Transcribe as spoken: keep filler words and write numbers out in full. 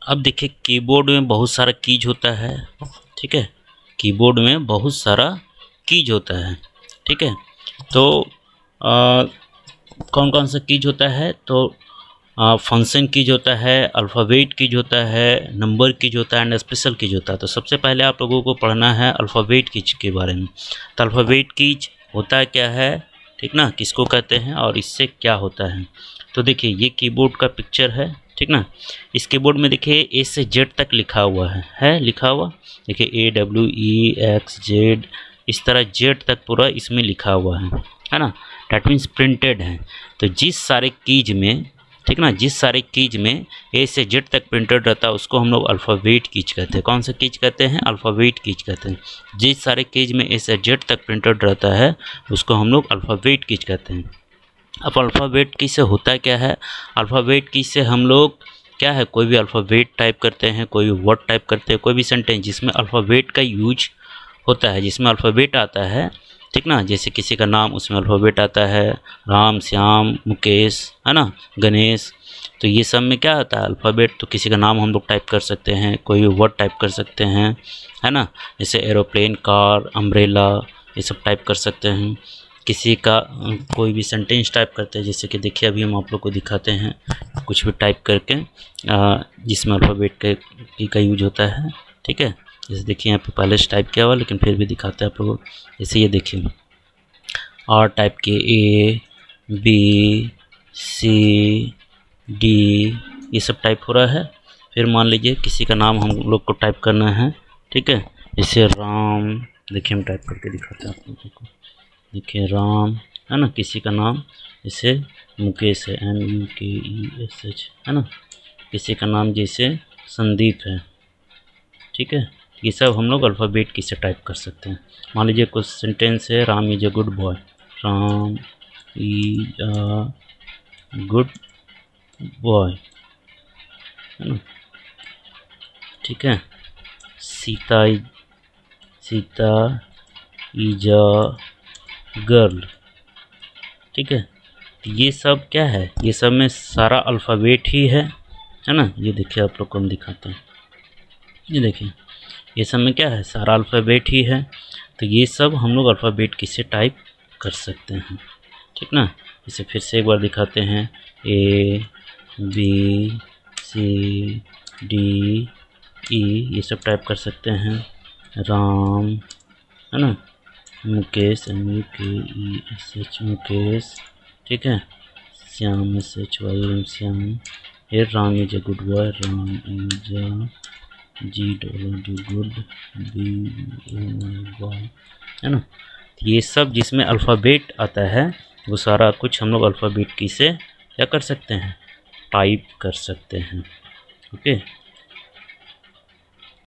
अब देखिए कीबोर्ड में बहुत सारा कीज होता है, ठीक है। कीबोर्ड में बहुत सारा कीज होता है, ठीक है। तो आ, कौन कौन सा कीज होता है, तो फंक्शन कीज होता है, अल्फ़ाबेट कीज होता है, नंबर कीज होता है एंड स्पेशल कीज होता है। तो सबसे पहले आप लोगों को पढ़ना है अल्फ़ाबेट कीज के बारे में। तो अल्फ़ाबेट कीज होता क्या है, ठीक ना, किसको कहते हैं और इससे क्या होता है। तो देखिए ये कीबोर्ड का पिक्चर है, ठीक ना। इस कीबोर्ड में देखिए ए से जेड तक लिखा हुआ है है लिखा हुआ, देखिए A W E X Z, इस तरह जेड तक पूरा इसमें लिखा हुआ है है ना। डैट मीन्स प्रिंटेड है। तो जिस सारे कीज में, ठीक ना, जिस सारे कीज में ए से जेड तक प्रिंटेड रहता है उसको हम लोग अल्फ़ाबेट कीज कहते हैं। कौन सा कीज कहते हैं, अल्फ़ाबेट कीज कहते हैं। जिस सारे कीज में ए से जेड तक प्रिंटेड रहता है उसको हम लोग अल्फ़ाबेट कीज कहते हैं। अब अल्फ़ाबेट की से होता क्या है, अल्फ़ाबेट की से हम लोग क्या है, कोई भी अल्फ़ाबेट टाइप करते हैं, कोई भी वर्ड टाइप करते हैं, कोई भी सेंटेंस जिसमें अल्फ़ाबेट का यूज होता है, जिसमें अल्फ़ाबेट आता है, ठीक ना। जैसे किसी का नाम उसमें अल्फ़ाबेट आता है, राम श्याम मुकेश, है ना, गणेश। तो ये सब में क्या होता है अल्फ़ाबेट। तो किसी का नाम हम लोग टाइप कर सकते हैं, कोई भी वर्ड टाइप कर सकते हैं, है ना। जैसे एरोप्लेन, कार, अम्ब्रेला, ये सब टाइप कर सकते हैं। किसी का कोई भी सेंटेंस टाइप करते हैं, जैसे कि देखिए अभी हम आप लोग को दिखाते हैं कुछ भी टाइप करके जिसमें अल्फ़ाबेट के का यूज होता है, ठीक है। जैसे देखिए यहाँ पे पहले से टाइप किया हुआ लेकिन फिर भी दिखाते हैं आप लोगों को। जैसे ये देखिए आर टाइप के, ए बी सी डी, ये सब टाइप हो रहा है। फिर मान लीजिए किसी का नाम हम लोग को टाइप करना है, ठीक है। जैसे राम, देखिए हम टाइप करके दिखाते हैं आप लोगों को। देखिए राम, है ना, किसी का नाम जैसे मुकेश है, एम यू के ई एस एच, है ना। किसी का नाम जैसे संदीप है, ठीक है। ये सब हम लोग अल्फ़ाबेट की से टाइप कर सकते हैं। मान लीजिए कुछ सेंटेंस है, Ram is a good boy, Ram is a good boy, है ना, ठीक है। Sita is Sita is a girl, ठीक है। तो ये सब क्या है, ये सब में सारा अल्फ़ाबेट ही है, है ना। ये देखिए आप लोग को हम दिखाते हैं, ये देखिए ये सब में क्या है, सारा अल्फ़ाबेट ही है। तो ये सब हम लोग अल्फ़ाबेट की से टाइप कर सकते हैं, ठीक ना। इसे फिर से एक बार दिखाते हैं, A B C D E, ये सब टाइप कर सकते हैं। राम, है ना, मुकेश, एम यू के ई एस एच मुकेश, ठीक है। Shyam, S H Y M Shyam. फिर Ram is a good boy, Ram is a G W D good, B boy, है ना। ये सब जिसमें अल्फ़ाबेट आता है वो सारा कुछ हम लोग अल्फ़ाबेट की से क्या कर सकते हैं, टाइप कर सकते हैं, ओके।